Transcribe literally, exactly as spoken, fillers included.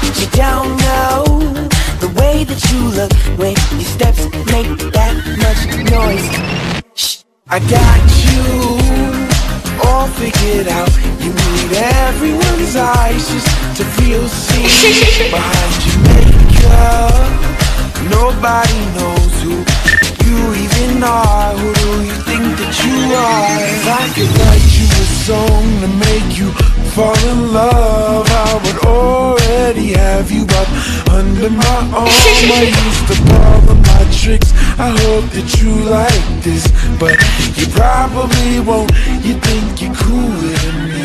You don't know the way that you look when your steps make that much noise. Shh, I got you all figured out. You need everyone's eyes just to feel seen. Behind your makeup, nobody knows who you even are. Who do you think that you are? If I could write you a song to make you fall in love, I would already have you up under my arm. I used to borrow my tricks, I hope that you like this, but you probably won't. You think you're cooler than me.